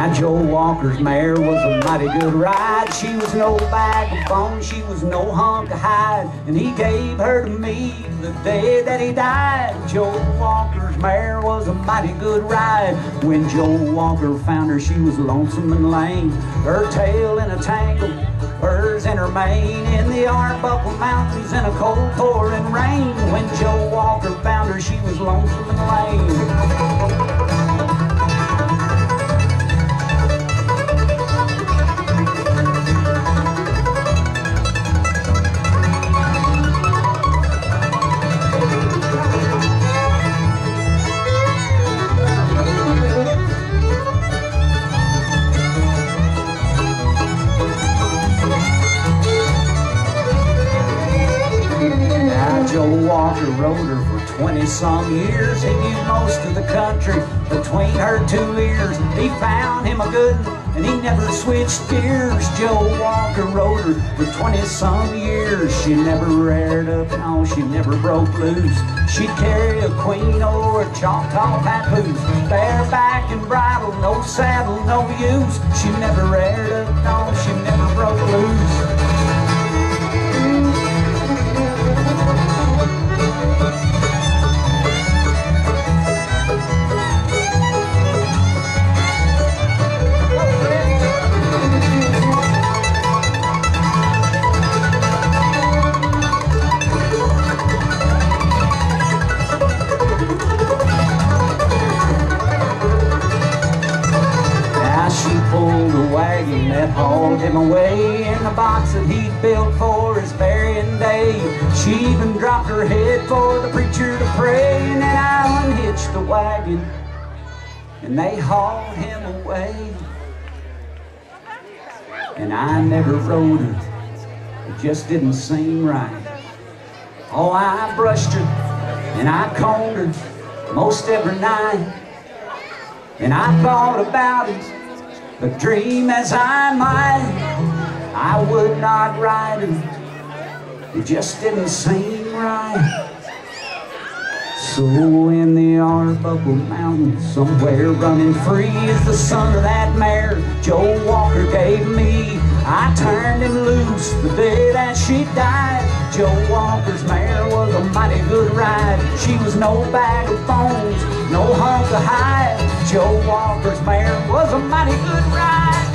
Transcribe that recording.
Now Joe Walker's mare was a mighty good ride. She was no bag of bones, she was no hunk of hide, and he gave her to me the day that he died. Joe Walker's mare was a mighty good ride. When Joe Walker found her, she was lonesome and lame, her tail in a tangle, hers in her mane, in the Arbuckle Mountains in a cold pouring rain. When Joe Walker found her, she was lonesome and lame. Joe Walker rode her for 20-some years. He knew most of the country between her two ears. He found him a good one, and he never switched gears. Joe Walker rode her for 20-some years. She never reared up, no, she never broke loose. She'd carry a queen or a Choctaw papoose, bareback and bridle, no saddle, no use. She never reared up, no, she never broke loose. That hauled him away in the box that he'd built for his burying day. She even dropped her head for the preacher to pray. And then I unhitched the wagon and they hauled him away. And I never rode her, it just didn't seem right. Oh, I brushed her and I combed her most every night, and I thought about it, but dream as I might, I would not ride her, it just didn't seem right. So in the Arbuckle Mountains, somewhere running free, is the son of that mare Joe Walker gave me. I turned him loose the day that she died. Joe Walker's mare was a mighty good ride. She was no bag of bones, no hunk of hide. Joe Walker's mare was a mighty good ride.